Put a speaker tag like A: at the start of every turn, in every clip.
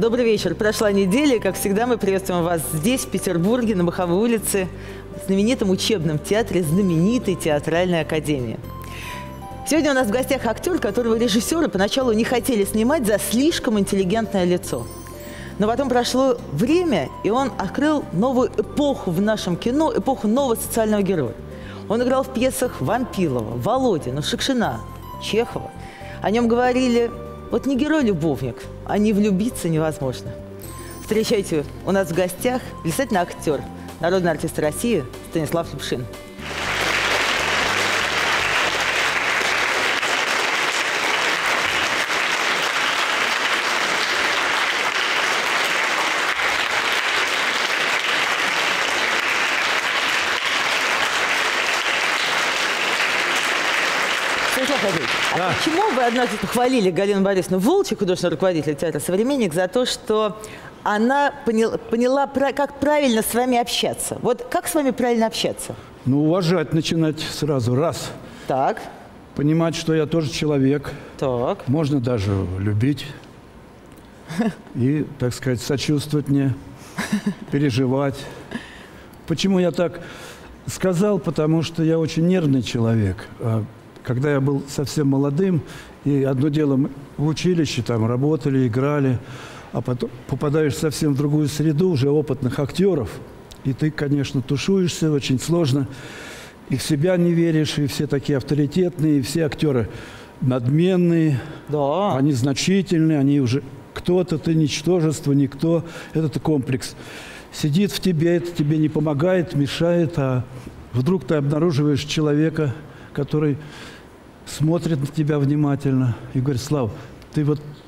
A: Добрый вечер. Прошла неделя, и, как всегда, мы приветствуем вас здесь, в Петербурге, на Маховой улице, в знаменитом учебном театре знаменитой театральной академии. Сегодня у нас в гостях актер, которого режиссеры поначалу не хотели снимать за слишком интеллигентное лицо. Но потом прошло время, и он открыл новую эпоху в нашем кино, эпоху нового социального героя. Он играл в пьесах Вампилова, Володина, Шукшина, Чехова. О нем говорили: вот не герой-любовник, а не влюбиться невозможно. Встречайте, у нас в гостях блистательный актер, народный артист России Станислав Лапшин. А почему вы однажды похвалили Галину Борисовну Волчек, художественного руководителя театра «Современник», за то, что она поняла, как правильно с вами общаться? Вот как с вами правильно общаться?
B: Ну, уважать начинать сразу. Раз.
A: Так.
B: Понимать, что я тоже человек.
A: Так.
B: Можно даже любить. И, так сказать, сочувствовать мне, переживать. Почему я так сказал? Потому что я очень нервный человек. Когда я был совсем молодым, и одно дело мы в училище там работали, играли, а потом попадаешь совсем в другую среду, уже опытных актеров, и ты, конечно, тушуешься, очень сложно, и в себя не веришь, и все такие авторитетные, и все актеры надменные,
A: да.
B: Они значительные, они уже кто-то, ты ничтожество, никто, этот комплекс сидит в тебе, это тебе не помогает, мешает, а вдруг ты обнаруживаешь человека, который смотрит на тебя внимательно и говорит: Слав, ты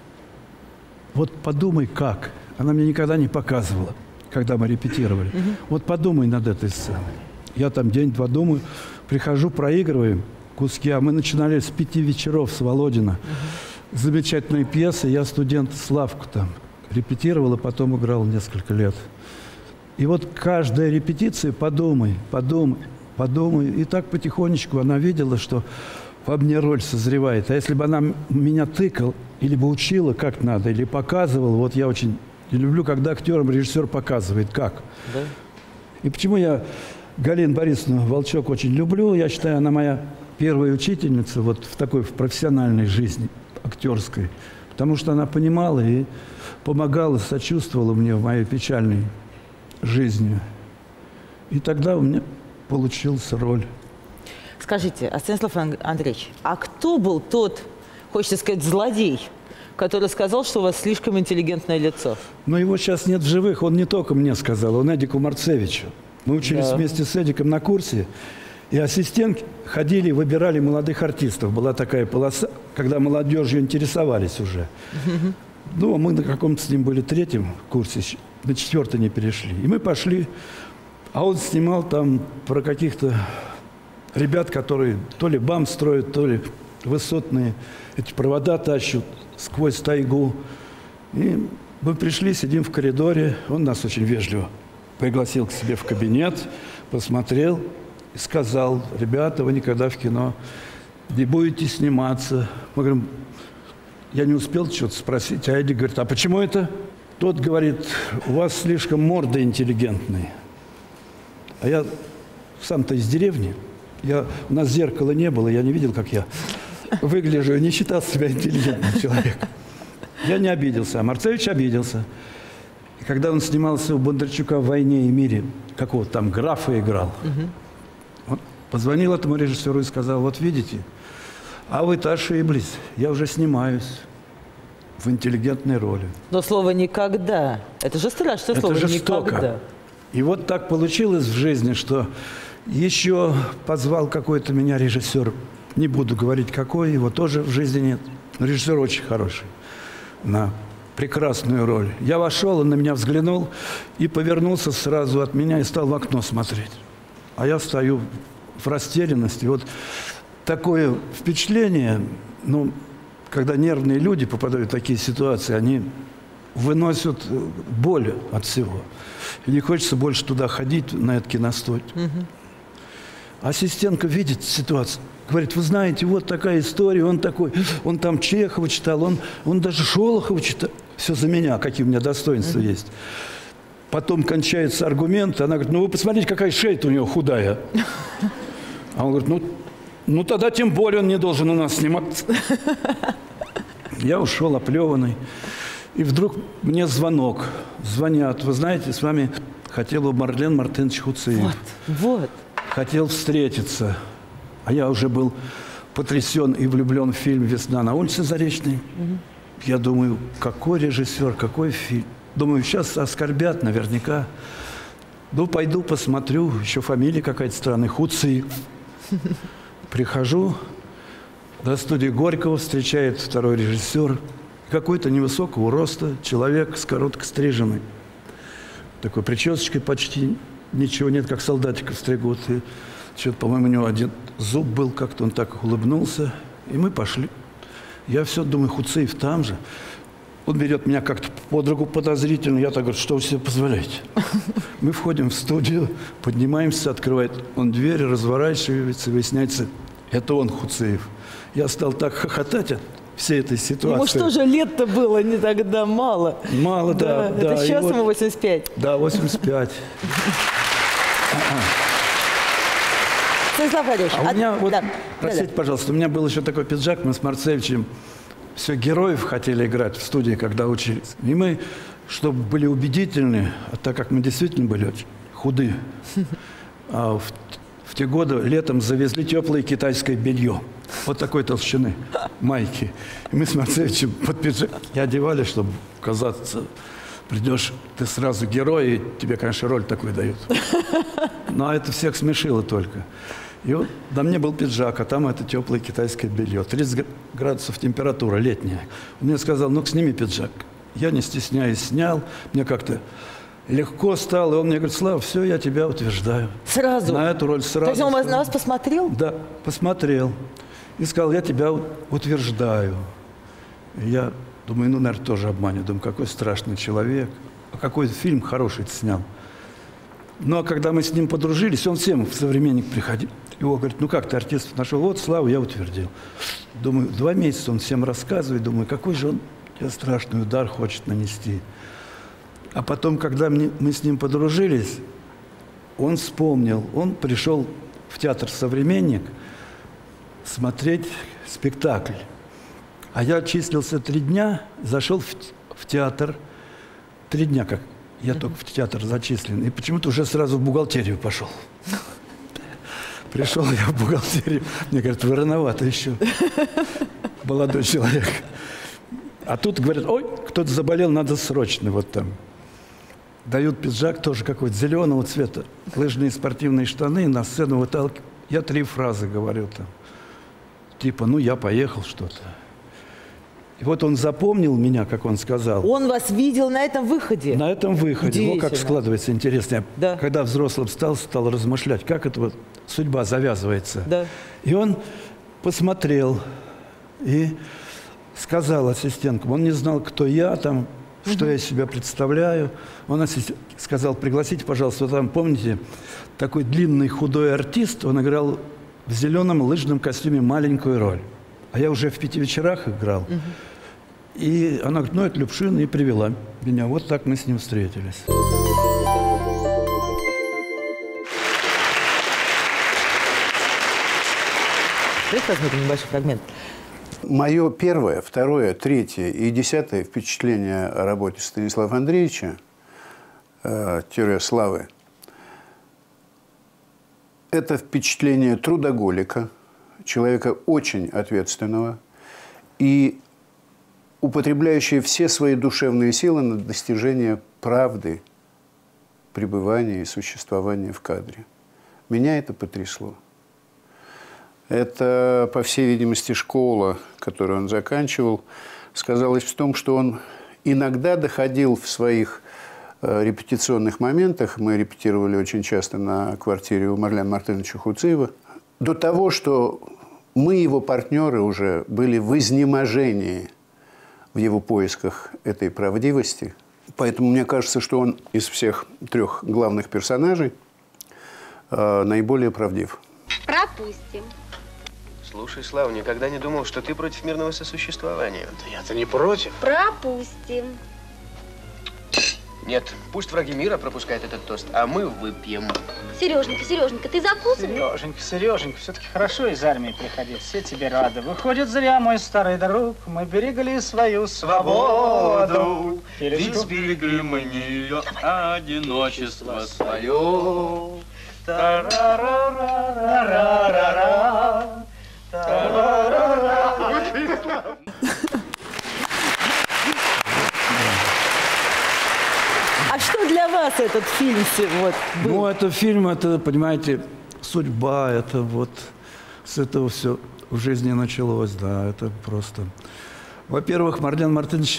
B: вот подумай как. Она мне никогда не показывала, когда мы репетировали. Вот подумай над этой сценой. Я там день-два думаю, прихожу, проигрываем куски, а мы начинали с 5 вечеров с Володина. Замечательные пьесы, я студент Славку там репетировал, и потом играл несколько лет. И вот каждая репетиция подумай, подумай, подумай. И так потихонечку она видела, что во мне роль созревает. А если бы она меня тыкала, или бы учила, как надо, или показывала, вот я очень люблю, когда актерам режиссер показывает, как.
A: Да.
B: И почему я Галину Борисовну Волчок очень люблю, я считаю, она моя первая учительница вот в такой в профессиональной жизни, актерской. Потому что она понимала и помогала, сочувствовала мне в моей печальной жизни. И тогда у меня получилась роль.
A: Скажите, Станислав Андреевич, а кто был тот, хочется сказать, злодей, который сказал, что у вас слишком интеллигентное лицо?
B: Но его сейчас нет в живых, он не только мне сказал, он Эдику Марцевичу. Мы учились вместе с Эдиком на курсе, и ассистентки ходили, выбирали молодых артистов. Была такая полоса, когда молодежью интересовались уже. Ну, мы на каком-то с ним были 3-м курсе, на 4-й не перешли. И мы пошли, а он снимал там про каких-то ребят, которые то ли БАМ строят, то ли высотные эти провода тащут сквозь тайгу. И мы пришли, сидим в коридоре. Он нас очень вежливо пригласил к себе в кабинет, посмотрел и сказал: ребята, вы никогда в кино не будете сниматься. Мы говорим, я не успел что-то спросить, а Эдик говорит: а почему это? Тот говорит: у вас слишком морда интеллигентная. А я сам-то из деревни. У нас зеркала не было, я не видел, как я выгляжу, не считал себя интеллигентным человеком. Я не обиделся, а Марцевич обиделся. И когда он снимался у Бондарчука в «Войне и мире», какого-то там графа играл, он позвонил этому режиссеру и сказал: вот видите, а вы-то ошиблись, я уже снимаюсь в интеллигентной роли.
A: Но слово «никогда» — это же страшное слово.
B: Это жестоко.
A: «Никогда».
B: И вот так получилось в жизни, что еще позвал какой-то меня режиссер, не буду говорить какой, его тоже в жизни нет, но режиссер очень хороший, на прекрасную роль. Я вошел, он на меня взглянул и повернулся сразу от меня и стал в окно смотреть. А я стою в растерянности. Вот такое впечатление, ну, когда нервные люди попадают в такие ситуации, они выносят боль от всего. И не хочется больше туда ходить, на этот киностудию. Ассистентка видит ситуацию, говорит: вы знаете, вот такая история, он такой, он там Чехова читал, он даже Шолохова читал. Все за меня, какие у меня достоинства есть. Потом кончается аргумент, она говорит, ну вы посмотрите, какая шея-то у него худая. А он говорит, ну тогда тем более он не должен у нас сниматься. Я ушел оплеванный. И вдруг мне звонок. Звонят. Вы знаете, с вами хотел Марлен Мартынович Хуциев.
A: Вот.
B: Хотел встретиться. А я уже был потрясен и влюблен в фильм «Весна на улице Заречной». Я думаю, какой режиссер, какой фильм. Думаю, сейчас оскорбят наверняка. Ну, пойду посмотрю. Еще фамилия какая-то странная. Хуциев. Прихожу. До студии Горького встречает второй режиссер. Какой-то невысокого роста человек с коротко стриженной. Такой причесочкой почти ничего нет, как солдатиков стригут. И что-то, по-моему, у него один зуб был, как-то он так улыбнулся. И мы пошли. Я все думаю, Хуциев там же. Он берет меня как-то под руку подозрительно. Я так говорю, что вы себе позволяете? Мы входим в студию, поднимаемся, открывает он дверь, разворачивается, выясняется, это он, Хуциев. Я стал так хохотать от всей этой ситуации.
A: Ему что же лет-то было не тогда мало?
B: Мало, да.
A: Это сейчас ему 85.
B: Да, 85.
A: Станислав Владимирович,
B: у меня, вот, простите, пожалуйста, у меня был еще такой пиджак, мы с Марцевичем все героев хотели играть в студии, когда учились. И мы, чтобы были убедительны, а так как мы действительно были очень худы, в те годы летом завезли теплое китайское белье. Вот такой толщины майки. И мы с Марцевичем под пиджак не одевали, чтобы казаться, придешь, ты сразу герой, и тебе, конечно, роль такую дают. Но это всех смешило только. И вот на мне был пиджак, а там это теплое китайское белье. 30 градусов температура, летняя. Он мне сказал, ну-ка сними пиджак. Я, не стесняясь, снял. Мне как-то легко стало. И он мне говорит, Слава, все, я тебя утверждаю.
A: Сразу?
B: На эту роль сразу.
A: То есть он на вас посмотрел?
B: Да, посмотрел. И сказал, я тебя утверждаю. И я думаю, ну, наверное, тоже обманет. Думаю, какой страшный человек. А какой фильм хороший ты снял. Ну, а когда мы с ним подружились, он всем в «Современник» приходил. Его говорит, ну как ты артистов нашел? Вот, Славу я утвердил. Думаю, 2 месяца он всем рассказывает. Думаю, какой же он тебе страшный удар хочет нанести. А потом, когда мы с ним подружились, он вспомнил. Он пришел в театр «Современник» смотреть спектакль. А я числился 3 дня, зашел в театр. 3 дня как я только в театр зачислен. И почему-то уже сразу в бухгалтерию пошел. Пришел я в бухгалтерию. Мне говорят, вы рановато еще. Молодой человек. А тут говорят, ой, кто-то заболел, надо срочно вот там. Дают пиджак тоже какой-то зеленого цвета. Лыжные спортивные штаны, на сцену выталкивают. Я 3 фразы говорю там. Типа, ну я поехал что-то. И вот он запомнил меня, как он сказал.
A: Он вас видел на этом выходе?
B: На этом выходе. Вот как складывается интересно.
A: Да.
B: Когда взрослым стал размышлять, как это вот судьба завязывается.
A: Да.
B: И он посмотрел и сказал ассистенткам, он не знал, кто я там, что я из себя представляю. Он сказал, пригласите, пожалуйста, вот там, помните, такой длинный худой артист, он играл в зеленом лыжном костюме маленькую роль. А я уже в 5 вечерах играл. И она говорит, ну, это Любшин, и привела меня. Вот так мы с ним встретились.
A: Давайте посмотрим небольшой фрагмент.
C: Мое 1-е, 2-е, 3-е и 10-е впечатление о работе Станислава Андреевича, «Теория славы», это впечатление трудоголика, человека очень ответственного и употребляющего все свои душевные силы на достижение правды, пребывания и существования в кадре. Меня это потрясло. Это, по всей видимости, школа, которую он заканчивал, сказалась в том, что он иногда доходил в своих репетиционных моментах, мы репетировали очень часто на квартире у Марлена Мартыновича Хуциева, до того, что мы, его партнеры, уже были в изнеможении в его поисках этой правдивости. Поэтому мне кажется, что он из всех 3 главных персонажей наиболее правдив.
D: Пропустим. Слушай, Слава, никогда не думал, что ты против мирного сосуществования.
E: Да я-то не против.
F: Пропустим.
D: Нет, пусть враги мира пропускают этот тост, а мы выпьем.
F: Сереженька, Сереженька, ты закусывай?
E: Сереженька, Сереженька, все-таки хорошо из армии приходить. Все тебе рады. Выходит, зря, мой старый друг, мы берегли свою свободу.
G: Ведь сберегли мы нее одиночество свое.
A: А что для вас этот фильм вот был?
B: Ну, это фильм, это, понимаете, судьба, это вот с этого все в жизни началось, да, это просто... Во-первых, Марлен Мартынович,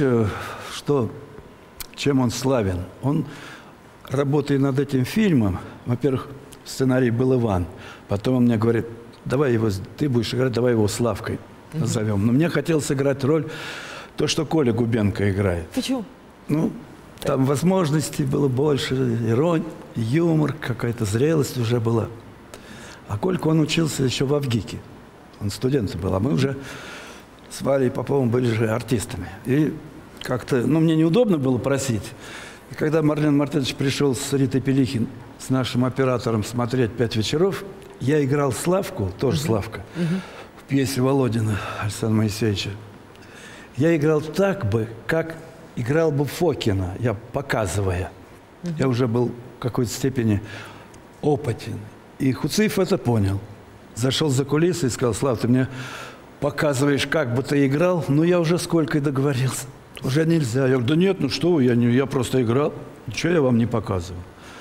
B: чем он славен? Он, работая над этим фильмом, во-первых, сценарий был Иван, потом он мне говорит, давай его, ты будешь играть, давай его Славкой назовем. Но мне хотелось сыграть роль, то, что Коля Губенко играет.
A: Почему?
B: Ну, там возможностей было больше, иронь, юмор, какая-то зрелость уже была. А Колька, он учился еще в Авгике. Он студентом был, а мы уже с Валей Поповым были же артистами. И как-то, ну, мне неудобно было просить. И когда Марлен Мартынович пришел с Ритой Пелихин, с нашим оператором смотреть «5 вечеров», я играл Славку, тоже Славка, в пьесе Володина Александра Моисеевича. Я играл так бы, как играл бы Фокина, я показывая. Я уже был в какой-то степени опытен. И Хуциев это понял. Зашел за кулисы и сказал, Слав, ты мне показываешь, как бы ты играл, но я уже с Колькой договорился. Уже нельзя. Я говорю, да нет, ну что вы, я просто играл. Ничего я вам не показываю.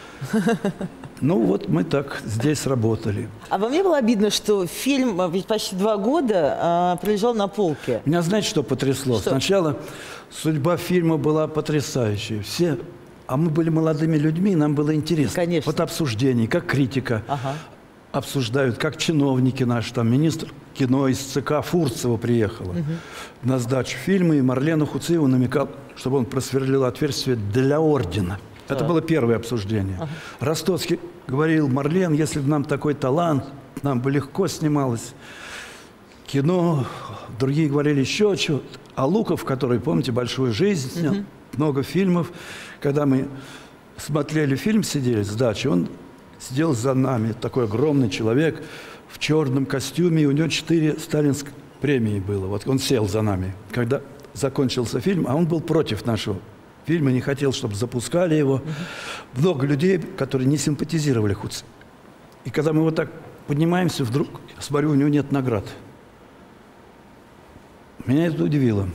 B: Ну вот мы так здесь работали.
A: А вам не было обидно, что фильм ведь почти 2 года пролежал на полке?
B: Меня, знаете, что потрясло?
A: Что?
B: Сначала судьба фильма была потрясающей. Все, а мы были молодыми людьми, нам было интересно.
A: Конечно.
B: Вот обсуждение, как критика обсуждают, как чиновники наши, там министр кино из ЦК Фурцева приехала на сдачу фильма, и Марлену Хуциеву намекал, чтобы он просверлил отверстие для ордена. Это было первое обсуждение. Ростоцкий говорил, Марлен, если бы нам такой талант, нам бы легко снималось кино. Другие говорили еще что-то. А Луков, который, помните, «Большую жизнь» снял, много фильмов. Когда мы смотрели фильм, сидели с дачи, он сидел за нами, такой огромный человек в черном костюме, и у него 4 сталинских премии было. Вот он сел за нами, когда закончился фильм, а он был против нашего фильма, не хотел, чтобы запускали его. Много людей, которые не симпатизировали Хуцеву. И когда мы вот так поднимаемся, вдруг, я смотрю, у него нет наград. Меня это удивило.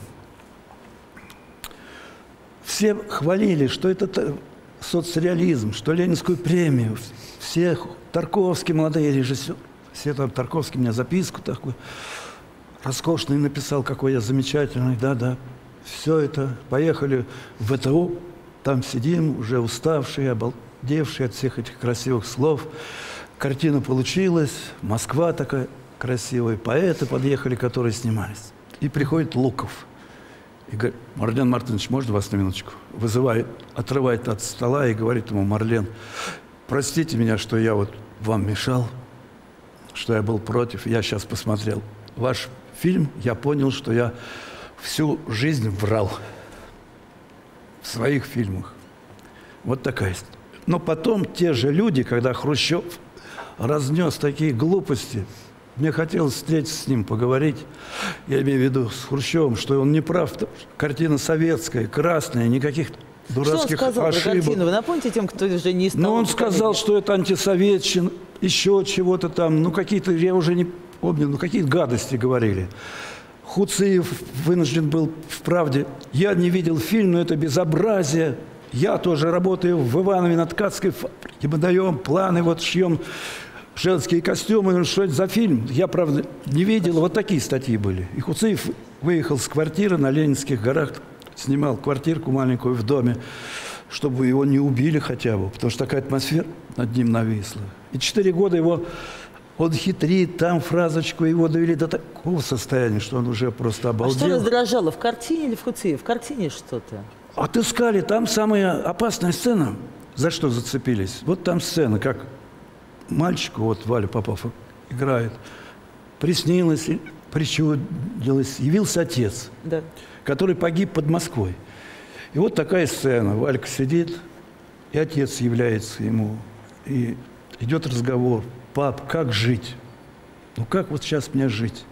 B: Все хвалили, что это соцреализм, что Ленинскую премию. Все, Тарковский, молодые режиссеры, все там, Тарковский мне записку такую роскошную написал, какой я замечательный, да-да. Все это, поехали в ВТУ, там сидим, уже уставшие, обалдевшие от всех этих красивых слов. Картина получилась, Москва такая красивая, поэты подъехали, которые снимались. И приходит Луков и говорит, Марлен Мартынович, можно вас на минуточку? Вызывает, отрывает от стола и говорит ему, Марлен, простите меня, что я вот вам мешал, что я был против. Я сейчас посмотрел ваш фильм, я понял, что я всю жизнь врал в своих фильмах. Вот такая история. Но потом те же люди, когда Хрущев разнес такие глупости, мне хотелось встретиться с ним, поговорить, я имею в виду с Хрущевым, что он не прав. Картина советская, красная, никаких дурацких
A: что он сказал
B: ошибок.
A: про картину? Вы напомните тем, кто уже не стал...
B: Но он сказал, что это антисоветчина, еще чего-то там, ну какие-то, я уже не помню, ну какие гадости говорили. Хуциев вынужден был в «Правде». Я не видел фильм, но это безобразие. Я тоже работаю в Иванове на ткацкой фабрике. Мы даем планы, вот шьем женские костюмы. Ну, что это за фильм? Я, правда, не видел. Вот такие статьи были. И Хуциев выехал с квартиры на Ленинских горах, снимал квартирку маленькую в доме, чтобы его не убили хотя бы, потому что такая атмосфера над ним нависла. И 4 года его... Он хитрит, там фразочку, его довели до такого состояния, что он уже просто обалдел.
A: А что раздражало, в картине или в Хуциеве? В картине что-то.
B: Отыскали, там самая опасная сцена. За что зацепились? Вот там сцена, как мальчику, вот Валя Попов играет, приснилось, причудилось, явился отец,
A: Да.
B: который погиб под Москвой. И вот такая сцена. Валька сидит, и отец является ему. И идет разговор. Пап, как жить? Ну как вот сейчас мне жить?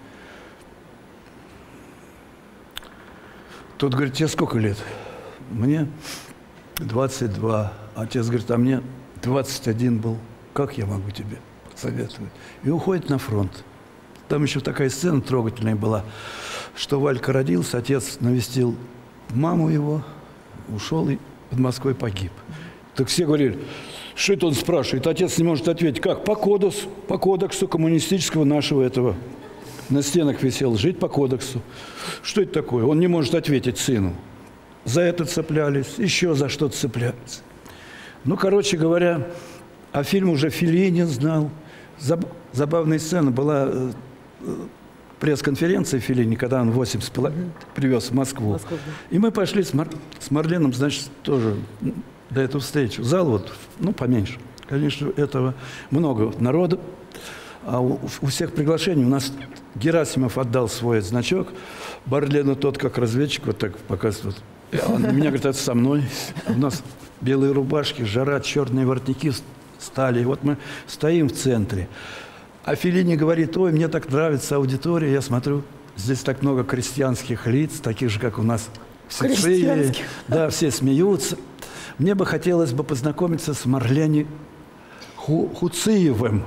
B: Тот говорит, тебе сколько лет? Мне 22. Отец говорит, а мне 21 был. Как я могу тебе советовать? И уходит на фронт. Там еще такая сцена трогательная была, что Валька родился, отец навестил маму его, ушел и под Москвой погиб. Так все говорили, что это он спрашивает? Отец не может ответить. Как? По кодексу коммунистического нашего этого. На стенах висел, жить по кодексу. Что это такое? Он не может ответить сыну. За это цеплялись, еще за что-то цеплялись. Ну, короче говоря, а фильм уже Феллини знал. Забавная сцена была пресс-конференция Феллини, когда он 80 привез в Москву. И мы пошли с Марленом, значит, тоже до эту встречу. Зал вот, ну, поменьше. Конечно, этого много народу. А у всех приглашений у нас Герасимов отдал свой значок. Барлену тот, как разведчик, вот так показывает. Он меня говорит, это со мной. У нас белые рубашки, жара, черные воротники стали. И вот мы стоим в центре. А Феллини говорит, ой, мне так нравится аудитория. Я смотрю, здесь так много крестьянских лиц, таких же, как у нас. Все, да, все смеются. Мне бы хотелось бы познакомиться с Марлени Хуциевым.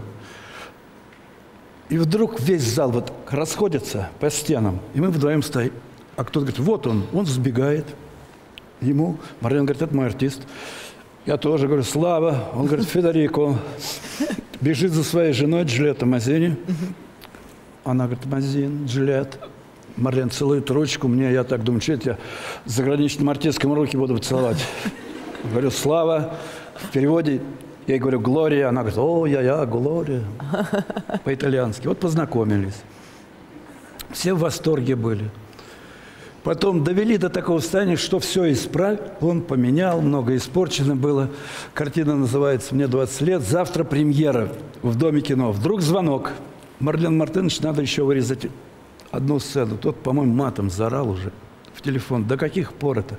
B: И вдруг весь зал вот расходится по стенам, и мы вдвоем стоим. А кто-то говорит, вот он сбегает. Ему, Марлен говорит, это мой артист. Я тоже говорю, Слава. Он говорит, Федерико. Бежит за своей женой Джульетта Мазини. Она говорит, Мазин, Джульетта. Марлен целует ручку мне. Я так думаю, что это я заграничным артисткам руки буду целовать. Говорю, Слава. В переводе я ей говорю, Глория. Она говорит, о, я, Глория. По-итальянски. Вот познакомились. Все в восторге были. Потом довели до такого состояния, что все исправил. Он поменял, много испорчено было. Картина называется «Мне 20 лет». Завтра премьера в Доме кино. Вдруг звонок. Марлен Мартынович, надо еще вырезать одну сцену. Тот, по-моему, матом заорал уже в телефон. До каких пор это?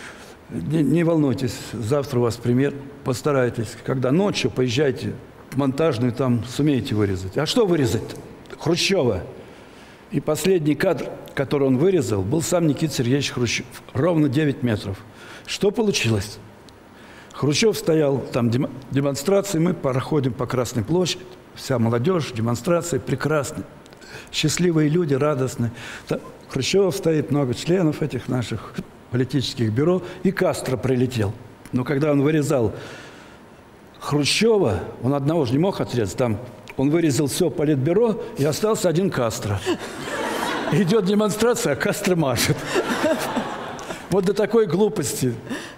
B: Не волнуйтесь, завтра у вас премьер. Постарайтесь. Когда ночью поезжайте в монтажную, там сумеете вырезать. А что вырезать-то? Хрущева. И последний кадр, который он вырезал, был сам Никита Сергеевич Хрущев. Ровно 9 метров. Что получилось? Хрущев стоял, там демонстрации, мы проходим по Красной площади. Вся молодежь, демонстрации прекрасные. Счастливые люди, радостные. Хрущев стоит, много членов этих наших политических бюро. И Кастро прилетел. Но когда он вырезал Хрущева, он одного же не мог отрезать. Там он вырезал все политбюро, и остался один Кастро. Идет демонстрация, а Кастро машет. Вот до такой глупости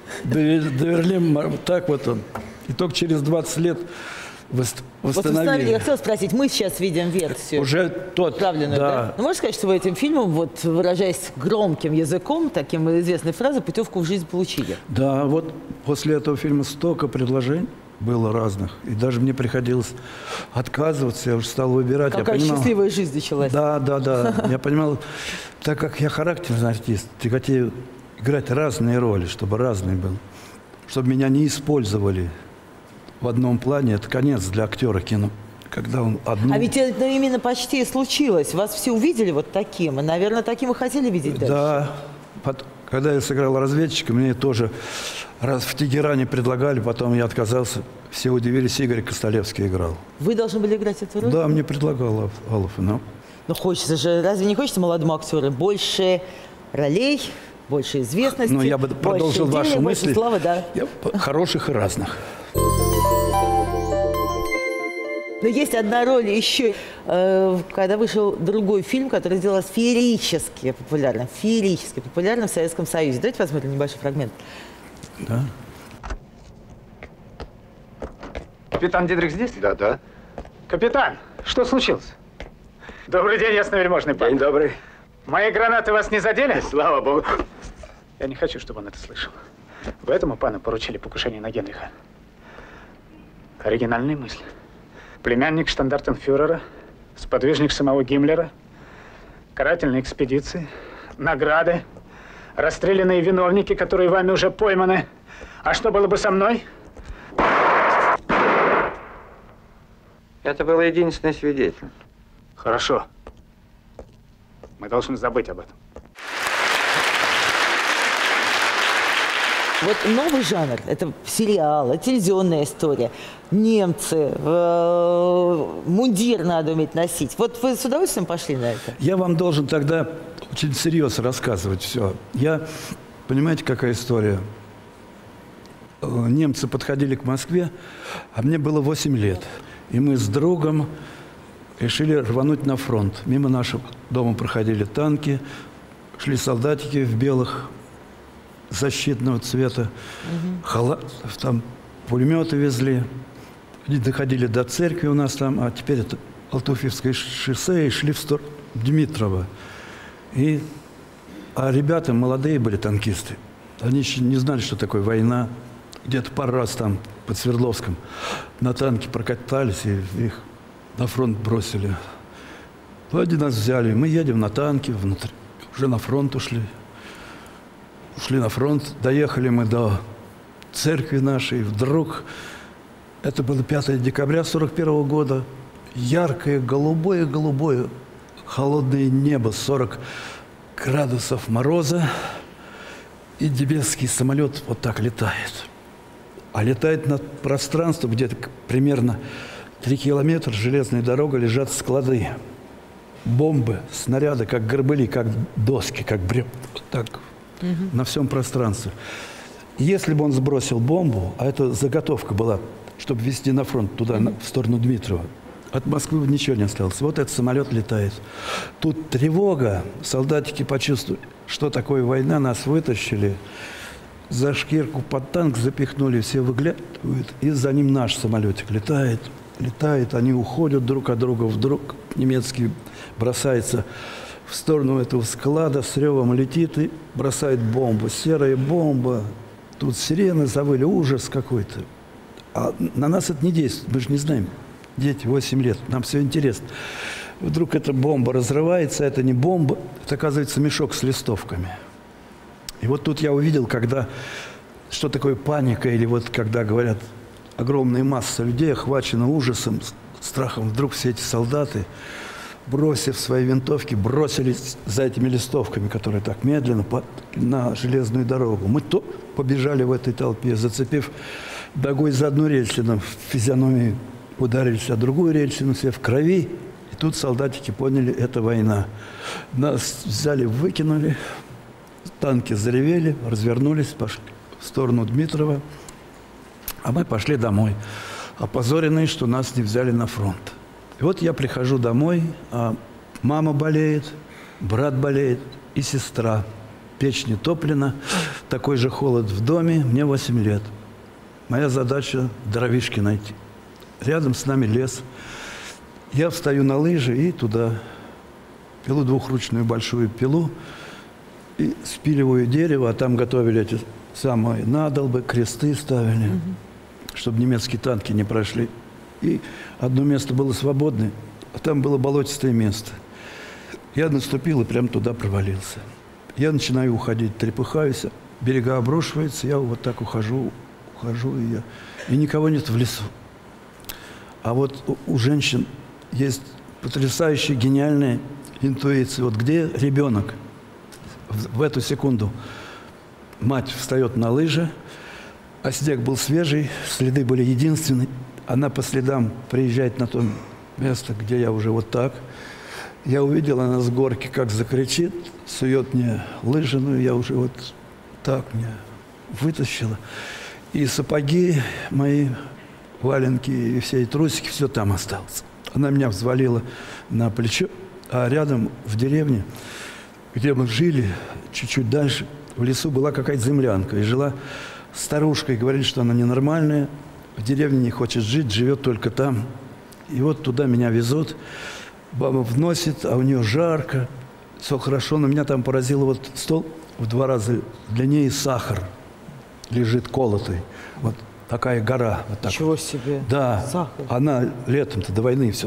B: довели, так вот он. И только через 20 лет восстановили.
A: Я хотела спросить, мы сейчас видим версию.
B: Уже тот,
A: правленную, да? Ну, можешь сказать, что вы этим фильмом, вот, выражаясь громким языком, таким известной фразой, путевку в жизнь получили?
B: Да, вот после этого фильма столько предложений было разных. И даже мне приходилось отказываться, я уже стал выбирать.
A: Какая счастливая жизнь началась.
B: Да. Я понимал, так как я характерный артист, я хотел играть разные роли, чтобы разный был. Чтобы меня не использовали в одном плане. Это конец для актера кино. Когда он одну...
A: А ведь это именно почти и случилось. Вас все увидели вот таким. И, наверное, таким и хотели видеть дальше.
B: Да. Когда я сыграл разведчика, мне тоже раз в Тегеране предлагали, потом я отказался. Все удивились, Игорь Костолевский играл.
A: Вы должны были играть эту роль?
B: Да, мне предлагал Алов.
A: Ну, хочется же, разве не хочется молодому актеру больше ролей, больше известности,
B: но я бы продолжил вашу мысль.
A: Славы, да.
B: Хороших и разных.
A: Но есть одна роль еще, когда вышел другой фильм, который сделал феерически популярным в Советском Союзе. Давайте посмотрим небольшой фрагмент.
B: Да.
E: Капитан Дидрих здесь?
H: Да.
E: Капитан, что случилось? Добрый день, ясновельможный пан.
H: День добрый.
E: Мои гранаты вас не задели?
H: Слава богу.
E: Я не хочу, чтобы он это слышал. Вы этому пану поручили покушение на Генриха. Оригинальная мысль. Племянник штандартенфюрера сподвижник самого Гиммлера, карательные экспедиции, награды, расстрелянные виновники, которые вами уже пойманы. А что было бы со мной?
H: Это было единственное свидетельство.
E: Хорошо. Мы должны забыть об этом.
A: Вот новый жанр – это сериал, телевизионная история. Немцы, мундир надо уметь носить. Вот вы с удовольствием пошли на это?
B: Я вам должен тогда очень серьезно рассказывать все. Понимаете, какая история? Немцы подходили к Москве, а мне было 8 лет. И мы с другом решили рвануть на фронт. Мимо нашего дома проходили танки, шли солдатики в белых, защитного цвета, халатов, там пулеметы везли. Они доходили до церкви у нас там, а теперь это Алтуфьевское шоссе, и шли в сторону Дмитрова. А ребята молодые были танкисты. Они еще не знали, что такое война. Где-то пару раз там под Свердловском на танке прокатались и их на фронт бросили. Они нас взяли, мы едем на танке, внутри, уже на фронт ушли. Ушли на фронт, доехали мы до церкви нашей, вдруг, это было 5 декабря 1941 года, яркое, голубое, холодное небо, 40 градусов мороза, и немецкий самолет вот так летает. А летает над пространством, где-то примерно 3 километра, железная дорога, лежат склады. Бомбы, снаряды, как горбыли, как доски, как бревна, так на всем пространстве. Если бы он сбросил бомбу, а это заготовка была, чтобы везти на фронт туда, в сторону Дмитрова, от Москвы ничего не осталось. Вот этот самолет летает. Тут тревога, солдатики почувствовали, что такое война, нас вытащили, за шкирку под танк запихнули, все выглядывают, и за ним наш самолетик летает, они уходят друг от друга, вдруг немецкий бросается в сторону этого склада, с ревом летит и бросает бомбу. Серая бомба. Тут сирены завыли, ужас какой-то. А на нас это не действует, мы же не знаем. Дети, 8 лет, нам все интересно. Вдруг эта бомба разрывается, это не бомба, это, оказывается, мешок с листовками. И вот тут я увидел, что такое паника, или вот когда говорят, огромная масса людей охвачена ужасом, страхом, вдруг все эти солдаты, бросив свои винтовки, бросились за этими листовками, которые так медленно на железную дорогу. Мы побежали в этой толпе, зацепив ногой за одну рельсину, в физиономии ударились о другую рельсину, все в крови. И тут солдатики поняли, это война. Нас взяли, выкинули, танки заревели, развернулись, пошли в сторону Дмитрова, а мы пошли домой, опозоренные, что нас не взяли на фронт. И вот я прихожу домой, а мама болеет, брат болеет и сестра. Печь не топлена, такой же холод в доме, мне 8 лет. Моя задача – дровишки найти. Рядом с нами лес. Я встаю на лыжи и туда пилу, двухручную большую пилу, и спиливаю дерево, а там готовили эти самые надолбы, кресты ставили, чтобы немецкие танки не прошли. И одно место было свободное, а там было болотистое место. Я наступил и прям туда провалился. Я начинаю уходить, трепыхаюсь, берега обрушиваются, я вот так ухожу, и никого нет в лесу. А вот у женщин есть потрясающая, гениальная интуиция. Вот где ребенок? В эту секунду мать встает на лыжи, а снег был свежий, следы были единственные. Она по следам приезжает на то место, где я уже вот так. Я увидел, она с горки как закричит, сует мне лыжину, я уже вот так меня вытащила. И сапоги мои, валенки, и все, и трусики, все там осталось. Она меня взвалила на плечо, а рядом в деревне, где мы жили, чуть-чуть дальше, в лесу была какая-то землянка. И жила старушка, и говорили, что она ненормальная, в деревне не хочет жить, живет только там. И вот туда меня везут, баба вносит, а у нее жарко, все хорошо, но меня там поразило, вот стол в 2 раза длиннее, и сахар лежит колотый. Вот такая гора. Вот так.
A: Ничего себе.
B: Да.
A: Сахар.
B: Она летом-то до войны все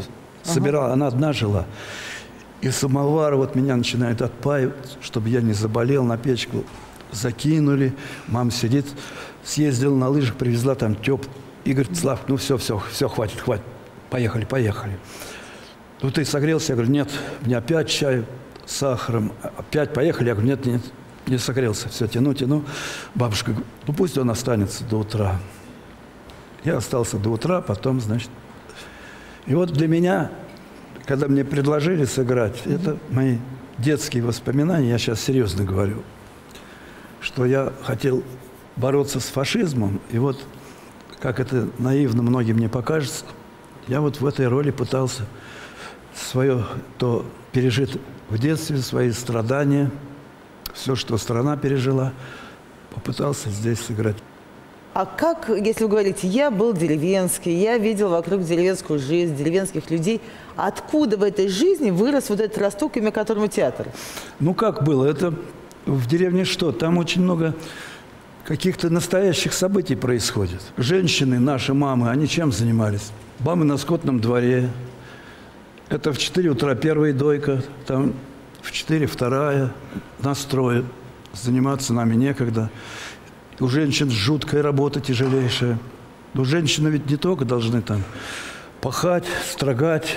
B: собирала, она одна жила. И самовар вот меня начинает отпаивать, чтобы я не заболел, на печку закинули. Мама сидит, съездила на лыжах, привезла там и говорит: Слав, ну все, хватит, поехали. Ну ты согрелся? Я говорю: нет, мне опять чай с сахаром, опять поехали. Я говорю: нет, не согрелся, все, тяну. Бабушка говорит: ну пусть он останется до утра. Я остался до утра, потом, значит... И вот для меня, когда мне предложили сыграть, это мои детские воспоминания, я сейчас серьезно говорю, что я хотел бороться с фашизмом, и вот, как это наивно многим не покажется, я вот в этой роли пытался свое, то пережить в детстве, свои страдания, все, что страна пережила, попытался здесь сыграть.
A: А как, если вы говорите, я был деревенский, я видел вокруг деревенскую жизнь, деревенских людей, откуда в этой жизни вырос вот этот росток, имя которому театр?
B: Ну, как было? Это в деревне что? Там очень много каких-то настоящих событий происходит. Женщины, наши мамы, они чем занимались? Мамы на скотном дворе. Это в 4 утра первая дойка, там в 4 вторая, настрой. Заниматься нами некогда. У женщин жуткая работа, тяжелейшая. Но женщины ведь не только должны там пахать, строгать,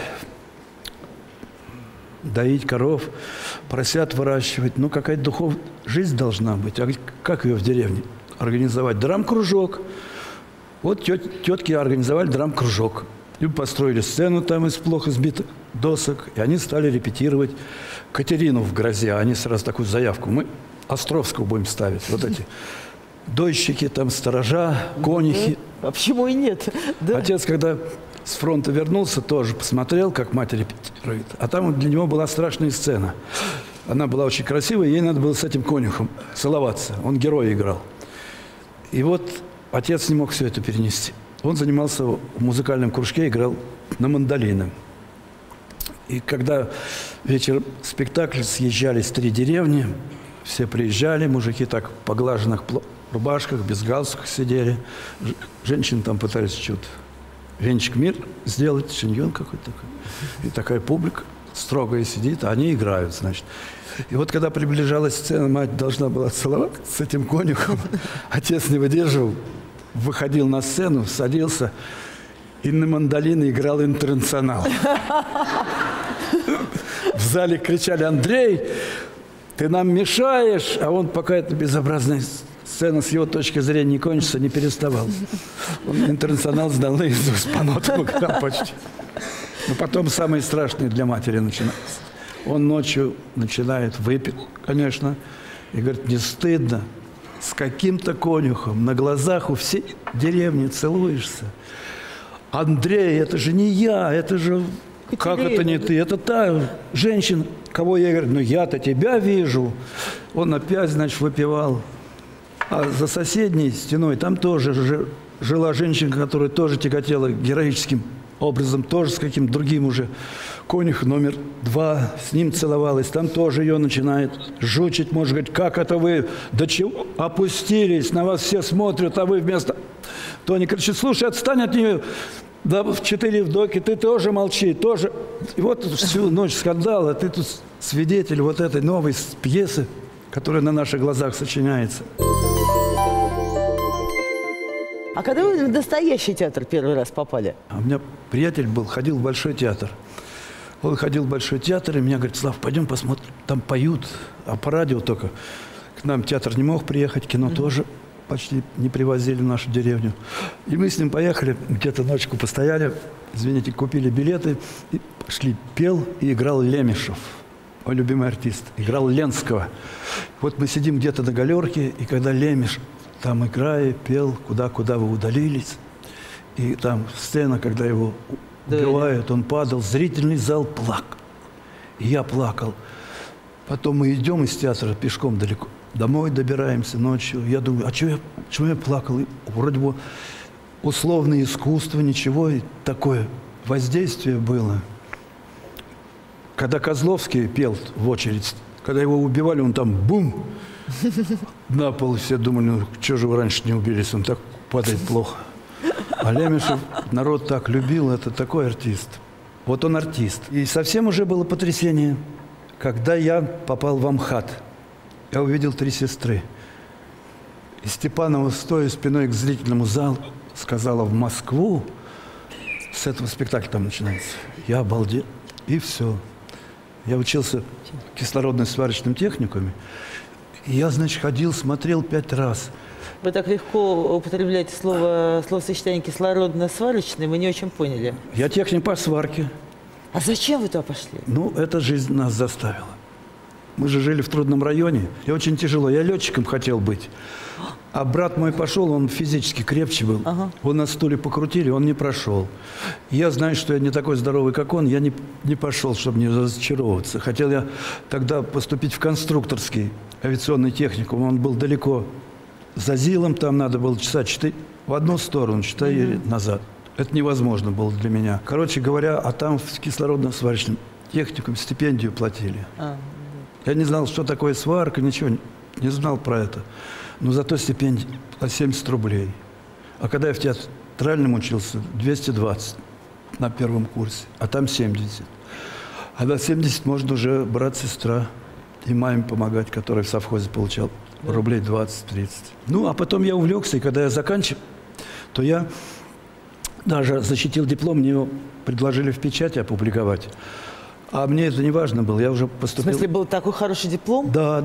B: доить коров, поросят выращивать. Ну, какая-то духовная жизнь должна быть. А как ее в деревне организовать? Драм-кружок. Вот тетки организовали драм-кружок. И построили сцену там из плохо сбитых досок. И они стали репетировать Катерину в грозе. Они сразу такую заявку: мы Островскую будем ставить. Вот эти дойщики, там сторожа, конюхи.
A: А почему и нет? Да.
B: Отец, когда с фронта вернулся, тоже посмотрел, как мать репетирует. А там для него была страшная сцена. Она была очень красивая, ей надо было с этим конюхом целоваться. Он героя играл. И вот отец не мог все это перенести. Он занимался в музыкальном кружке, играл на мандолине. И когда вечер спектакля, съезжались 3 деревни, все приезжали, мужики так в поглаженных рубашках, без галстуков сидели. Женщины там пытались что-то, венчик мир сделать, шиньон какой-то такой. И такая публика строгая сидит, а они играют, значит. И вот когда приближалась сцена, мать должна была целоваться с этим конюхом. Отец не выдерживал, выходил на сцену, садился и на мандолине играл «Интернационал». В зале кричали: Андрей, ты нам мешаешь, а он, пока эта безобразная сцена с его точки зрения не кончится, не переставал. Он «Интернационал» знал наизусть, по нотам играл почти. Но потом самое страшное для матери начинается. Он ночью начинает, выпил, конечно, и говорит: не стыдно, с каким-то конюхом на глазах у всей деревни целуешься. Андрей, это же не я, это же... Как это не ты? Это та женщина, кого я говорю: ну я-то тебя вижу. Он опять, значит, выпивал. А за соседней стеной там тоже жила женщина, которая тоже тяготела героическим образом, тоже с каким-то другим уже конюх номер 2, с ним целовалась. Там тоже ее начинает жучить, может говорить: как это вы, до чего опустились, на вас все смотрят, а вы вместо... Тоня кричит: слушай, отстань от нее. Да, в 4 вдохи, ты тоже молчи, тоже. И вот всю ночь скандал, а ты тут свидетель вот этой новой пьесы, которая на наших глазах сочиняется.
A: А когда вы в настоящий театр первый раз попали?
B: У меня приятель был, ходил в Большой театр. Он ходил в Большой театр, и меня говорит: Слав, пойдем посмотрим, там поют, а по радио только. К нам театр не мог приехать, кино тоже почти не привозили в нашу деревню. И мы с ним поехали, где-то ночку постояли, извините, купили билеты, и пошли. Пел и играл Лемешев, мой любимый артист, играл Ленского. Вот мы сидим где-то на галерке, и когда Лемеш там играет, пел, куда вы удалились, и там сцена, когда его убивают, он падал, зрительный зал плакал. И я плакал. Потом мы идем из театра пешком далеко. Домой добираемся ночью. Я думаю: а чего я плакал? И вроде бы условное искусство, ничего. И такое воздействие было. Когда Козловский пел в очередь, когда его убивали, он там бум! На пол. Все думали: ну, что же вы раньше не убились? Он так падает плохо. А Лемешев народ так любил. Это такой артист. Вот он артист. И совсем уже было потрясение, когда я попал в Амхат. Я увидел 3 сестры. И Степанова, стоя спиной к зрительному залу, сказала: в Москву. С этого спектакля там начинается. Я обалдел. И все. Я учился в кислородно-сварочном техникуме. И я, значит, ходил, смотрел 5 раз.
A: Вы так легко употребляете словосочетание кислородно-сварочный, мы не очень поняли.
B: Я техник по сварке.
A: А зачем вы туда пошли?
B: Ну, эта жизнь нас заставила. Мы же жили в трудном районе, и очень тяжело. Я летчиком хотел быть. А брат мой пошел, он физически крепче был.
A: Ага.
B: Он на стуле покрутили, он не прошел. Я знаю, что я не такой здоровый, как он, я не пошел, чтобы не разочаровываться. Хотел я тогда поступить в конструкторский авиационный техникум. Он был далеко за Зилом, там надо было часа 4 в одну сторону, считай, назад. Это невозможно было для меня. Короче говоря, а там в кислородно-сварочном техникуме стипендию платили. Я не знал, что такое сварка, ничего не знал про это. Но зато стипендия 70 рублей. А когда я в театральном учился, 220 на первом курсе, а там 70. А до 70 можно уже брат, сестра и маме помогать, которая в совхозе получал рублей 20-30. Ну, а потом я увлекся, и когда я заканчивал, то я даже защитил диплом, мне его предложили в печати опубликовать. А мне это не важно было, я уже поступил...
A: В смысле, был такой хороший диплом?
B: Да.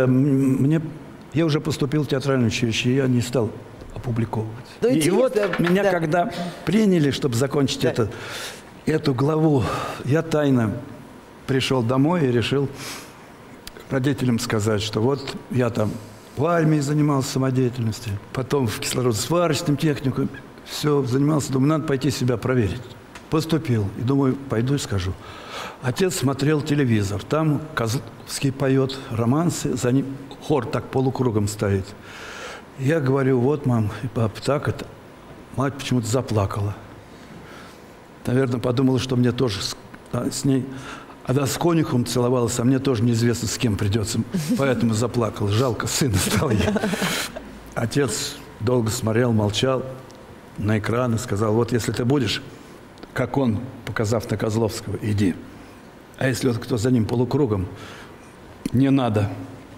B: Я уже поступил в театральное училище, и я не стал опубликовывать.
A: Да,
B: и вот меня, когда приняли, чтобы закончить эту главу, я тайно пришел домой и решил родителям сказать, что вот я там в армии занимался самодеятельностью, потом в кислородно-сварочном техникуме, все, занимался, думаю, надо пойти себя проверить. Поступил, и думаю, пойду и скажу. Отец смотрел телевизор, там Козловский поет романсы, за ним хор так полукругом стоит. Я говорю, вот, мам и пап, так это. Мать почему-то заплакала. Наверное, подумала, что мне тоже с ней... Она с конюхом целовалась, а мне тоже неизвестно, с кем придется. Поэтому заплакала. Жалко сына стал я. Отец долго смотрел, молчал на экран и сказал, вот если ты будешь, как он, показав на Козловского, иди. А если вот кто за ним полукругом, не надо.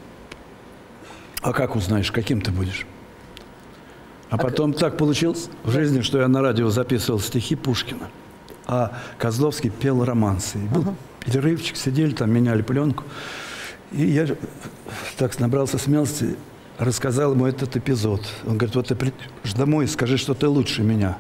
B: А как узнаешь, каким ты будешь? А потом так получилось в жизни, что я на радио записывал стихи Пушкина, а Козловский пел романсы. И был перерывчик, сидели там, меняли пленку. И я так набрался смелости, рассказал ему этот эпизод. Он говорит, вот ты придешь домой и скажи, что ты лучше меня.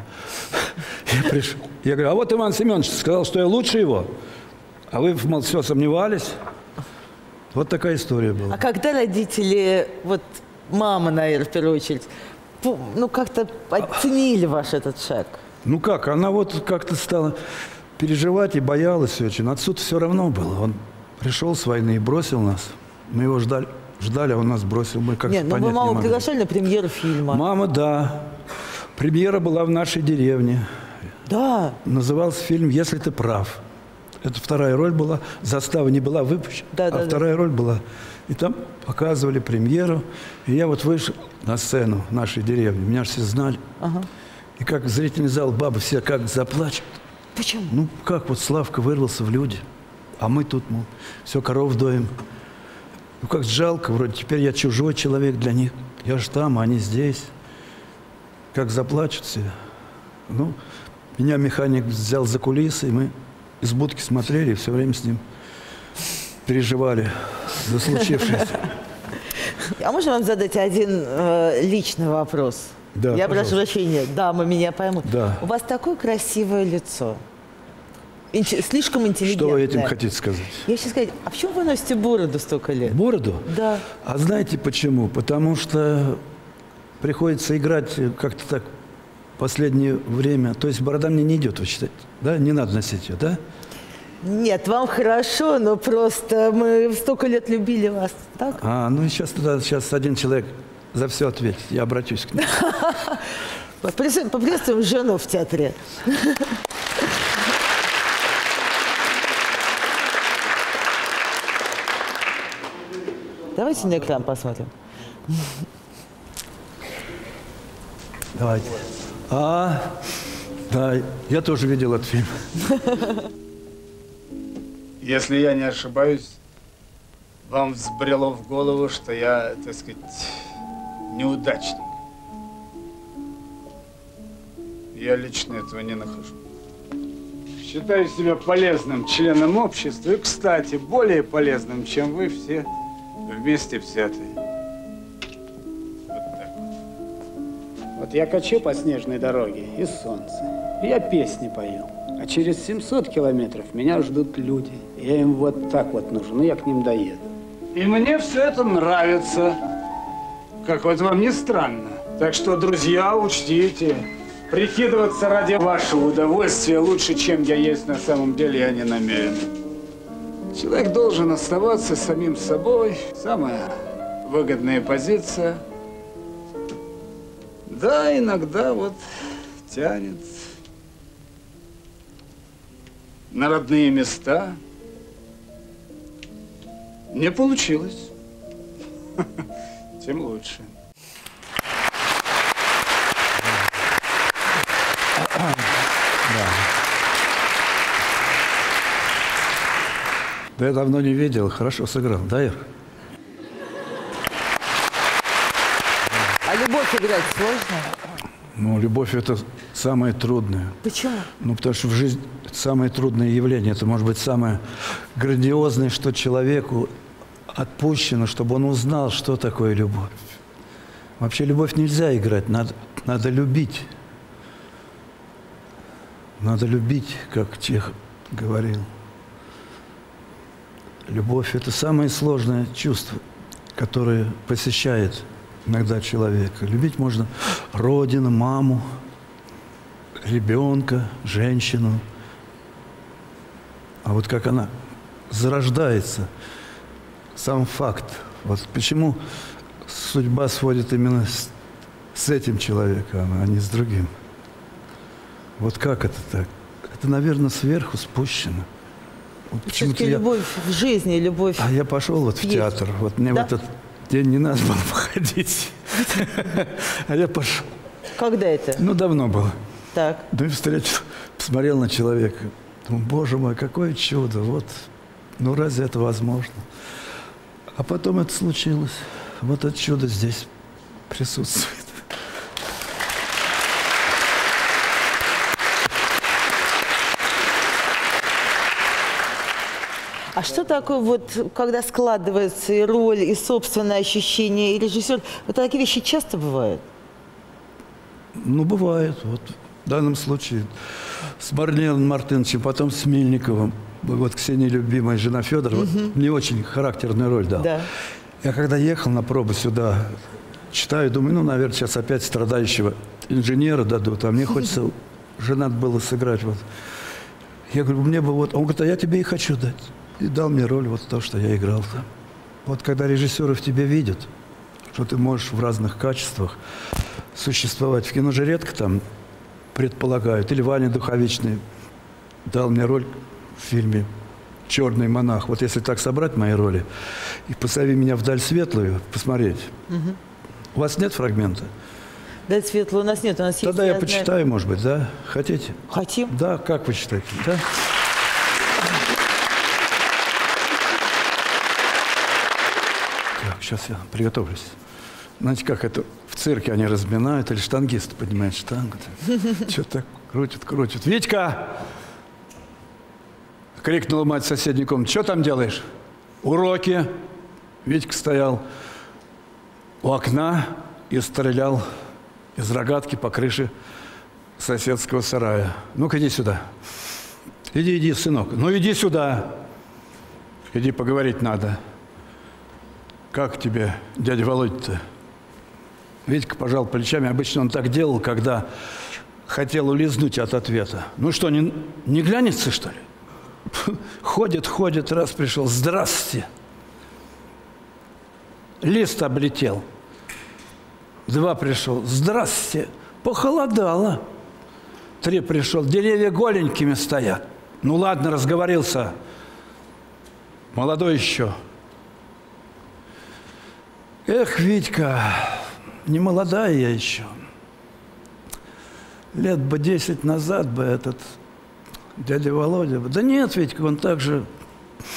B: Я пришел. Я говорю, а вот Иван Семенович сказал, что я лучше его. А вы, мол, все сомневались? Вот такая история была.
A: А когда родители, вот мама, наверное, в первую очередь, ну, как-то оценили ваш этот шаг?
B: Ну как, она вот как-то стала переживать и боялась очень. Отцу все равно было. Он пришел с войны и бросил нас. Мы его ждали, а он нас бросил. Мы как-то
A: понять не могли. Нет, ну вы маму приглашали на премьеру фильма.
B: Мама, да. Премьера была в нашей деревне.
A: Да.
B: Назывался фильм «Если ты прав». Это вторая роль была. Застава не была выпущена, вторая роль была. И там показывали премьеру. И я вот вышел на сцену нашей деревни. Меня же все знали.
A: Ага.
B: И как зрительный зал, бабы все как заплачут.
A: Почему?
B: Ну, как вот Славка вырвался в люди. А мы тут, мол, все коров доим. Ну, как жалко, вроде теперь я чужой человек для них. Я же там, а они здесь. Как заплачут все. Ну, меня механик взял за кулисы, и мы из будки смотрели и все время с ним переживали за случившееся.
A: А можно вам задать один личный вопрос?
B: Да,
A: я
B: пожалуйста.
A: прошу прощения, дамы меня поймут.
B: Да.
A: У вас такое красивое лицо. Слишком интеллигентное.
B: Что вы этим хотите сказать?
A: Я хочу сказать, а почему вы носите бороду столько лет?
B: Бороду?
A: Да.
B: А знаете почему? Потому что приходится играть как-то так в последнее время. То есть борода мне не идет, вы считаете? Да? Не надо носить ее, да?
A: Нет, вам хорошо, но просто мы столько лет любили вас, так?
B: А, ну и сейчас один человек за все ответит. Я обратюсь к нему.
A: Поприветствуем жену в театре. Давайте на экран посмотрим.
B: Давайте. Да, я тоже видел этот фильм.
E: Если я не ошибаюсь, вам взбрело в голову, что я, так сказать, неудачник. Я лично этого не нахожу. Считаю себя полезным членом общества и, кстати, более полезным, чем вы все вместе взятые. Вот так вот. Вот я качу по снежной дороге и солнце. Я песни пою. А через 700 километров меня ждут люди. Я им вот так вот нужен, и я к ним доеду. И мне все это нравится. Как вот вам не странно. Так что, друзья, учтите. Прикидываться ради вашего удовольствия лучше, чем я есть на самом деле, я не намерен. Человек должен оставаться самим собой. Самая выгодная позиция. Да, иногда вот тянет на родные места. Не получилось. Тем лучше.
B: Да я давно не видел, хорошо сыграл, да, Ир?
A: А любовь играть сложно?
B: Ну, любовь – это самое трудное.
A: Почему?
B: Ну, потому что в жизни самое трудное явление. Это может быть самое грандиозное, что человеку отпущено, чтобы он узнал, что такое любовь. Вообще любовь нельзя играть, надо любить. Надо любить, как Чехов говорил. Любовь – это самое сложное чувство, которое посещает иногда человека. Любить можно родину, маму, ребенка, женщину. А вот как она зарождается, сам факт. Вот почему судьба сводит именно с этим человеком, а не с другим. Вот как это так? Это, наверное, сверху спущено. Вот
A: почему-то любовь в жизни, любовь.
B: А я пошел вот в театр. Вот мне в этот день не надо было походить. А я пошел.
A: Когда это?
B: Ну, давно было.
A: Так.
B: Ну и встретил, посмотрел на человека. Думаю, боже мой, какое чудо. Вот, ну разве это возможно? А потом это случилось. Вот это чудо здесь присутствует.
A: А что такое, вот, когда складывается и роль, и собственное ощущение, и режиссер? Вот такие вещи часто бывают?
B: Ну, бывает. Вот в данном случае с Марленом Мартыновичем, потом с Мельниковым. Вот Ксения, любимая жена Федорова, мне очень характерную роль дал. Да. Я когда ехал на пробу сюда, читаю, думаю, ну, наверное, сейчас опять страдающего инженера дадут, а мне хочется, женат было сыграть. Вот. Я говорю, мне бы вот... Он говорит, а я тебе и хочу дать. И дал мне роль, вот то, что я играл там. Вот когда режиссеры в тебе видят, что ты можешь в разных качествах существовать. В кино же редко там предполагают. Или Ваня Духовичный дал мне роль в фильме «Черный монах». Вот если так собрать мои роли и «Позови меня вдаль светлую» посмотреть. У вас нет фрагмента?
A: «Даль светлую» у нас нет. У нас
B: тогда
A: есть,
B: я почитаю, может быть, да? Хотите?
A: Хотим.
B: Да, как вы считаете? Да? Сейчас я приготовлюсь. Знаете, как это в цирке они разминают, или штангисты поднимают штангу. Что-то крутят. «Витька!» — крикнула мать в соседней комнате. «Что там делаешь?» «Уроки». Витька стоял у окна и стрелял из рогатки по крыше соседского сарая. «Ну-ка, иди сюда». «Иди, сынок». «Ну, иди сюда». «Иди, поговорить надо». «Как тебе, дядя Володя-то?» Витька пожал плечами. Обычно он так делал, когда хотел улизнуть от ответа. «Ну что, не глянется, что ли?» Ходит, раз пришел. «Здравствуйте!» Лист облетел. 2 пришел. «Здравствуйте!» Похолодало. 3 пришел. «Деревья голенькими стоят». «Ну ладно, разговорился. Молодой еще». Эх, Витька, не молодая я еще. Лет бы 10 назад бы этот дядя Володя... Да нет, Витька, он так же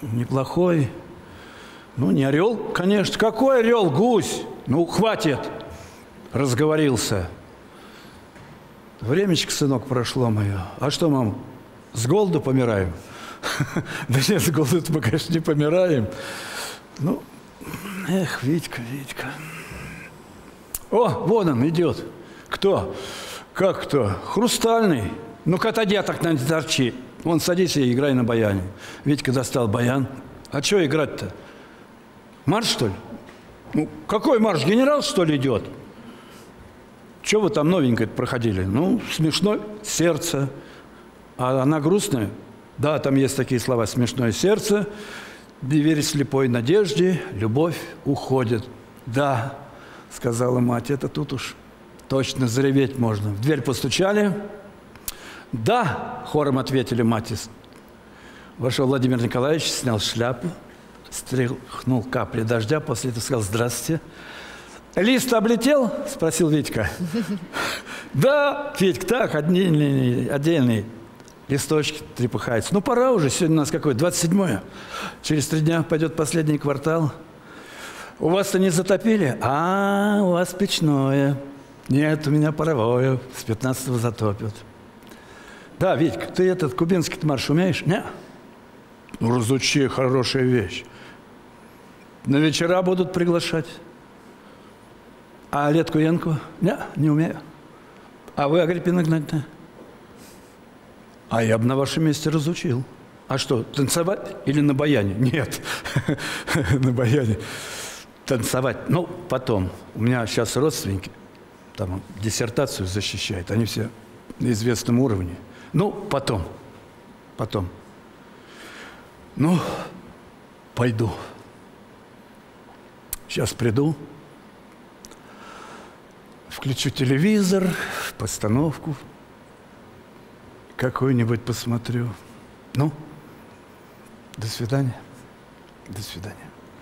B: неплохой. Ну, не орел, конечно. Какой орел? Гусь. Ну, хватит. Разговорился. Времечко, сынок, прошло мое. А что, мам, с голоду помираем? Да нет, с голоду мы, конечно, не помираем. Ну, эх, Витька, Витька. О, вон он идет. Кто? Как кто? Хрустальный. Ну-ка, отойди, так не торчи. Вон, садись и играй на баяне. Витька достал баян. А что играть-то? Марш, что ли? Ну, какой марш? Генерал, что ли, идет? Что вы там новенькое проходили? Ну, смешно сердце. А она грустная? Да, там есть такие слова. Смешное сердце, двери слепой надежде, любовь уходит. Да, сказала мать, это тут уж точно зареветь можно. В дверь постучали. Да, хором ответили мать. Вошел Владимир Николаевич, снял шляпу, стряхнул капли дождя, после этого сказал: здравствуйте. Лист облетел? Спросил Витька. Да, Витька, так, отдельные листочки трепыхаются. Ну, пора уже, сегодня у нас какое, 27-е. Через 3 дня пойдет последний квартал. У вас-то не затопили? А, у вас печное. Нет, у меня паровое, с 15-го затопят. Да, Витька, ты этот кубинский марш умеешь? Не? Ну, разучи, хорошая вещь. На вечера будут приглашать. А Летку Янку? Не умею. А вы, Агриппина Игнатьевна? А я бы на вашем месте разучил. А что, танцевать или на баяне? Нет, на баяне. Танцевать, ну, потом. У меня сейчас родственники, там, диссертацию защищают, они все на известном уровне. Ну, потом. Ну, пойду. Сейчас приду. Включу телевизор, постановку какую-нибудь посмотрю. Ну, до свидания. До свидания.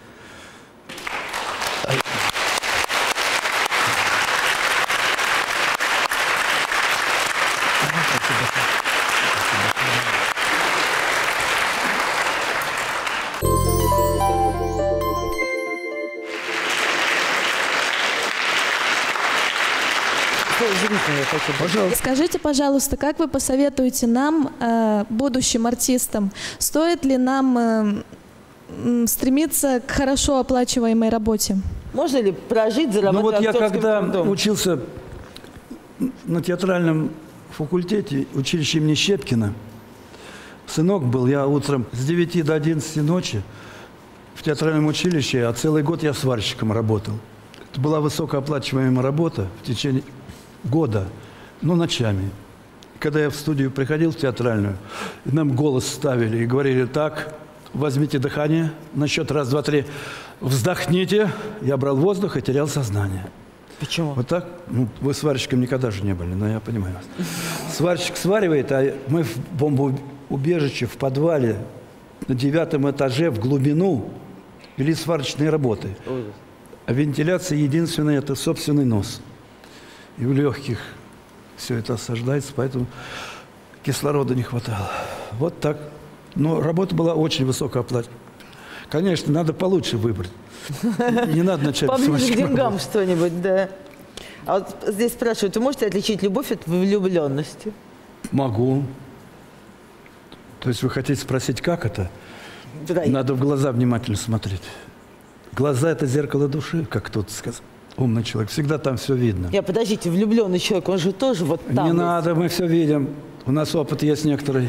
B: Пожалуйста.
I: Скажите, пожалуйста, как вы посоветуете нам, будущим артистам, стоит ли нам стремиться к хорошо оплачиваемой работе?
A: Можно ли прожить, заработать?
B: Ну вот я когда учился на театральном факультете, училище имени Щепкина, сынок был, я утром с 9 до 11 ночи в театральном училище, а целый год я сварщиком работал. Это была высокооплачиваемая работа в течение года, но ночами. Когда я в студию приходил, в театральную, нам голос ставили и говорили: так, возьмите дыхание, на счет 1, 2, 3, вздохните. Я брал воздух и терял сознание.
A: Почему?
B: Вот так? Ну, вы сварщиком никогда же не были, но я понимаю вас. Сварщик сваривает, а мы в бомбоубежище, в подвале, на 9-м этаже, в глубину, вели сварочные работы. А вентиляция единственная – это собственный нос. И в легких все это осаждается, поэтому кислорода не хватало. Вот так. Но работа была очень высокооплачиваемая. Конечно, надо получше выбрать. Не надо начать с
A: поближе к деньгам что-нибудь, да. А вот здесь спрашивают, вы можете отличить любовь от влюбленности?
B: Могу. То есть вы хотите спросить, как это?
A: Да.
B: Надо в глаза внимательно смотреть. Глаза – это зеркало души, как кто-то сказал. Умный человек. Всегда там все видно.
A: Подождите, влюбленный человек, он же тоже вот там.
B: Не надо, мы все видим. У нас опыт есть некоторый.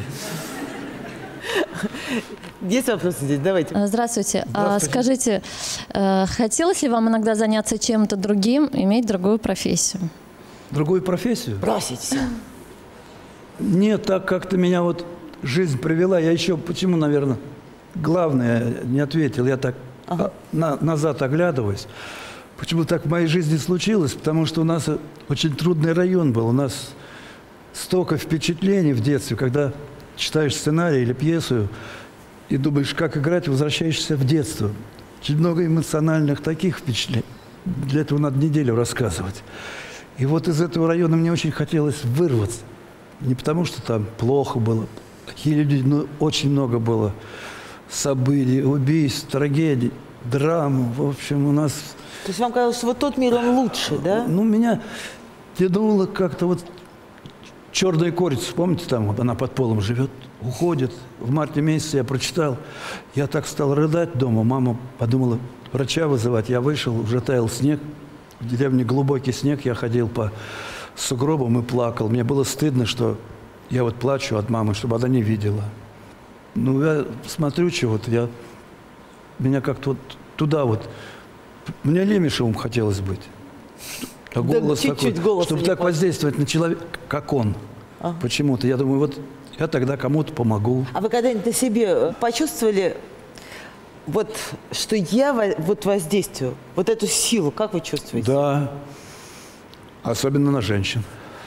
A: Есть вопросы здесь? Давайте.
J: Здравствуйте. Скажите, хотелось ли вам иногда заняться чем-то другим, иметь другую профессию?
B: Другую профессию?
A: Бросить все.
B: Нет, так как-то меня вот жизнь привела. Я еще, почему, наверное, главное не ответил. Я так назад оглядываюсь. Почему так в моей жизни случилось? Потому что у нас очень трудный район был. У нас столько впечатлений в детстве, когда читаешь сценарий или пьесу и думаешь, как играть, возвращаешься в детство. Очень много эмоциональных таких впечатлений. Для этого надо неделю рассказывать. И вот из этого района мне очень хотелось вырваться. Не потому, что там плохо было. Такие люди, очень много было событий, убийств, трагедий, драму. В общем, у нас...
A: То есть вам казалось, что вот тот мир, он лучше, да?
B: Ну, меня тянуло как-то вот черная корица, помните, там вот она под полом живет, уходит. В марте месяце я прочитал, я так стал рыдать дома, мама подумала врача вызывать, я вышел, уже таял снег, в деревне глубокий снег, я ходил по сугробам и плакал. Мне было стыдно, что я вот плачу от мамы, чтобы она не видела. Ну, я смотрю чего-то, меня как-то вот туда вот, мне Лемешевым хотелось быть. А голос
A: да, чуть-чуть
B: такой,
A: голоса
B: чтобы так воздействовать на человека, как он. Ага. Почему-то. Я думаю, вот я тогда кому-то помогу.
A: А вы когда-нибудь на себе почувствовали, вот, что я вот воздействую, вот эту силу, как вы чувствуете?
B: Да. Особенно на женщин.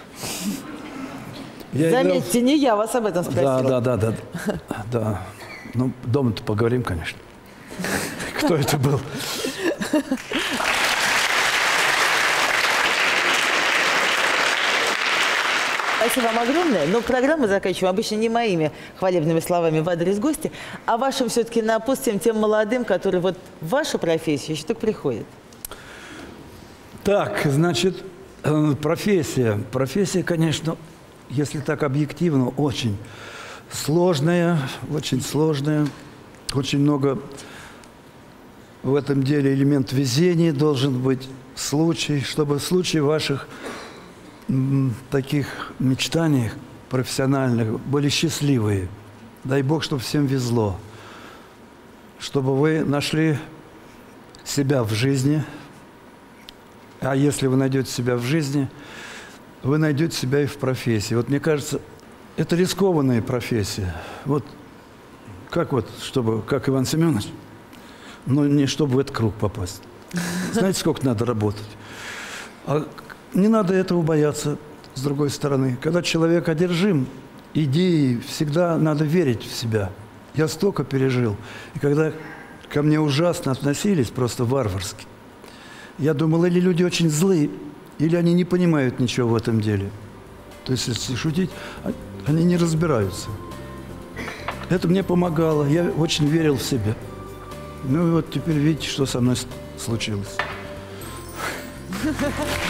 A: Заметьте, не я вас об этом спросила.
B: Да. Ну, дома-то поговорим, конечно. Кто это был?
A: Спасибо вам огромное. Но программу заканчиваем обычно не моими хвалебными словами в адрес гостя, а вашим все-таки напутствием тем молодым, которые вот в вашу профессию еще только приходят.
B: Так, значит, профессия. Профессия, конечно, если так объективно, очень сложная. Очень много в этом деле элемент везения должен быть, случай, чтобы в случае ваших таких мечтаний профессиональных были счастливые. Дай Бог, чтобы всем везло. Чтобы вы нашли себя в жизни. А если вы найдете себя в жизни, вы найдете себя и в профессии. Вот мне кажется, это рискованная профессия. Вот чтобы, как Иван Семенович, но не чтобы в этот круг попасть. Знаете, сколько надо работать? А не надо этого бояться, с другой стороны. Когда человек одержим идеей, всегда надо верить в себя. Я столько пережил. И когда ко мне ужасно относились, просто варварски, я думал, или люди очень злые, или они не понимают ничего в этом деле. То есть, если шутить, они не разбираются. Это мне помогало. Я очень верил в себя. Ну и вот теперь видите, что со мной случилось.